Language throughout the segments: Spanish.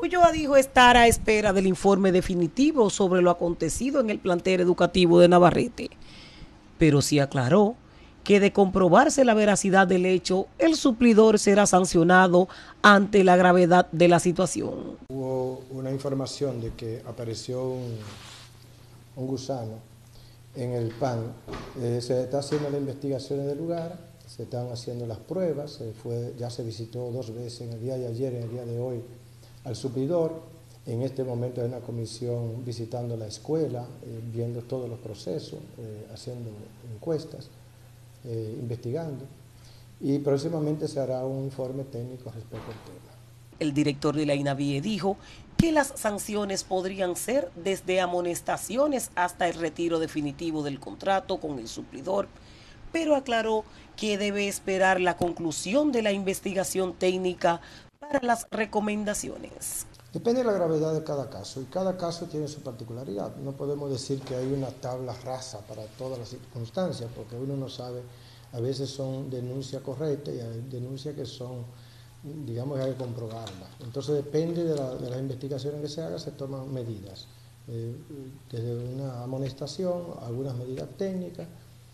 Ulloa dijo estar a espera del informe definitivo sobre lo acontecido en el plantel educativo de Navarrete, pero sí aclaró que de comprobarse la veracidad del hecho, el suplidor será sancionado ante la gravedad de la situación. Hubo una información de que apareció un gusano en el pan. Se está haciendo la investigación en el lugar, se están haciendo las pruebas, ya se visitó 2 veces en el día de ayer y en el día de hoy al suplidor. En este momento hay una comisión visitando la escuela, viendo todos los procesos, haciendo encuestas, investigando, y próximamente se hará un informe técnico respecto al tema. El director de la INAVIE dijo que las sanciones podrían ser desde amonestaciones hasta el retiro definitivo del contrato con el suplidor, pero aclaró que debe esperar la conclusión de la investigación técnica para las recomendaciones. Depende de la gravedad de cada caso, y cada caso tiene su particularidad. No podemos decir que hay una tabla rasa para todas las circunstancias, porque uno no sabe. A veces son denuncias correctas y hay denuncias que son, digamos, que hay que comprobarlas. Entonces depende de las investigaciones que se hagan, se toman medidas, desde una amonestación, algunas medidas técnicas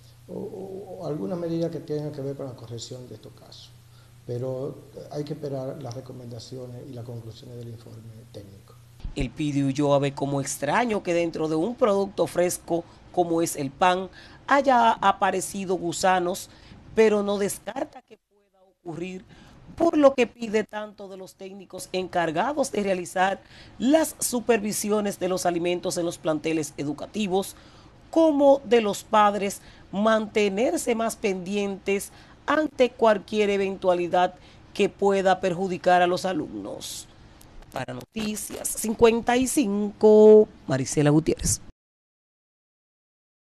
o algunas medidas que tengan que ver con la corrección de estos casos. Pero hay que esperar las recomendaciones y las conclusiones del informe técnico. El Pidio Ulloa ve como extraño que dentro de un producto fresco como es el pan haya aparecido gusanos, pero no descarta que pueda ocurrir, por lo que pide tanto de los técnicos encargados de realizar las supervisiones de los alimentos en los planteles educativos, como de los padres mantenerse más pendientes ante cualquier eventualidad que pueda perjudicar a los alumnos. Para Noticias 55, Marisela Gutiérrez.